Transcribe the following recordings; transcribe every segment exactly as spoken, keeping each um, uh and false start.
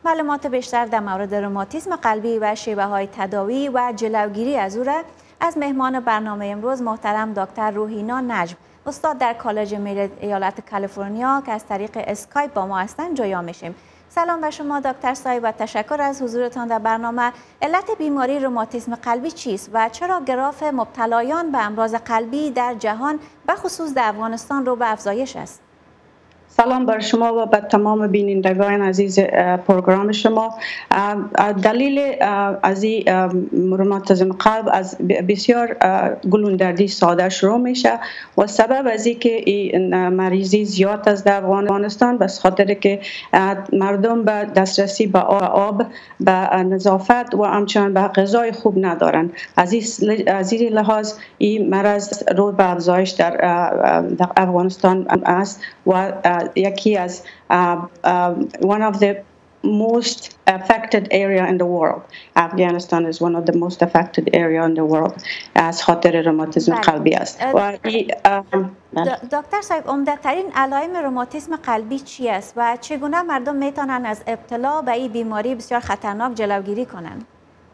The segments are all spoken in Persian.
معلومات بیشتر در مورد روماتیسم قلبی و شیوه های تداوی و جلوگیری از او را از مهمان برنامه امروز محترم دکتر روحینا نجم، استاد در کالج میری ایالت کالیفرنیا که از طریق اسکایپ با ما هستند جویا میشیم. سلام به شما دکتر صاحب و تشکر از حضورتان در برنامه. علت بیماری روماتیسم قلبی چیست و چرا گراف مبتلایان به امراض قلبی در جهان به خصوص در افغانستان رو به افزایش است؟ سلام بر شما و به تمام بینندگان عزیز پروگرام شما. دلیل از این روماتیسم قلب از بسیار گلوندردی ساده شروع میشه و سبب از این که این مریضی زیاد است در افغانستان به خاطر که مردم به دسترسی به آب، به نظافت و همچنین به غذای خوب ندارند. از این لحاظ این مرض رو به افزایش در افغانستان است و یکی از one of the most affected area in the world. Afghanistan is one of the most affected area in the world از خاطر روماتیسم قلبی است. دکتر صاحب، عمده‌ترین علائم روماتیسم قلبی چی است و چگونه مردم میتونن از ابتلا به این بیماری بسیار خطرناک جلوگیری کنند؟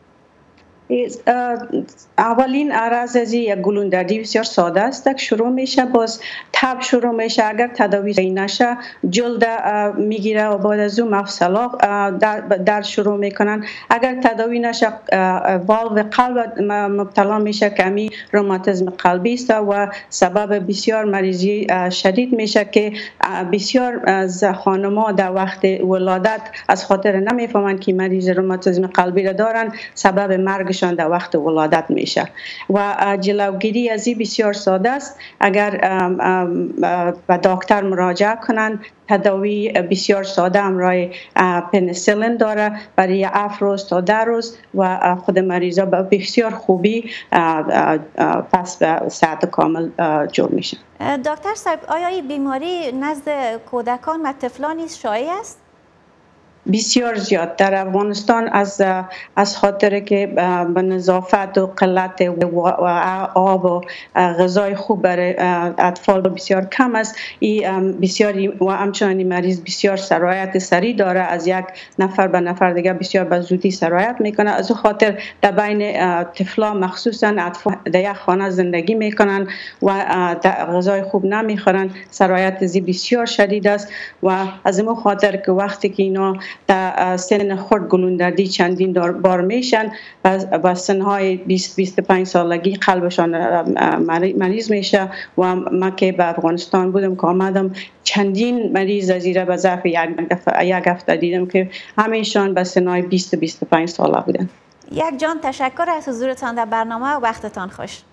اولین عرض از یک گلوندردی بسیار ساده است که شروع میشه، باز تب شروع میشه، اگر تداوی نشه جلد میگیره و بعد از اون مفصلا در شروع میکنن. اگر تداوی نشه والو قلب مبتلا میشه که می روماتیسم قلبی است و سبب بسیار مریضی شدید میشه که بسیار از خانم‌ها در وقت ولادت از خاطر نمیفهمند که مریض روماتیسم قلبی را دارن، سبب مرگ در وقت ولادت میشه و جلوگیری از این بسیار ساده است. اگر به دکتر مراجعه کنند، تداوی بسیار صادق امرای پنیسیلین داره برای هفت روز تا ده روز و خود مریضا به بسیار خوبی پس به صحت کامل جور میشه. دکتر صاحب، آیا این بیماری نزد کودکان و طفلان نیز شایع است؟ بسیار زیاد در افغانستان از از خاطر که به نظافت و قلت و آب و غذای خوب برای اطفال بسیار کم است. این بسیاری و همچنین مریض بسیار سرایت سریع داره، از یک نفر به نفر دیگه بسیار به زودی سرایت میکنه. از خاطر در بین طفلا مخصوصا اطفال در یک خانه زندگی میکنن و غذای خوب نمیخورن، سرایت زی بسیار شدید است و از این خاطر که وقتی که اینا در سن خرد گلوندردی چندین بار میشن و سنهای بیست بیست و پنج سالگی قلبشان مریض میشه و ما که به افغانستان بودم که آمدم چندین مریض از ایره به ظرف یک هفته دیدم که همیشان به سنهای بیست بیست و پنج ساله بودن. یک جان تشکر از حضورتان در برنامه و وقتتان خوش.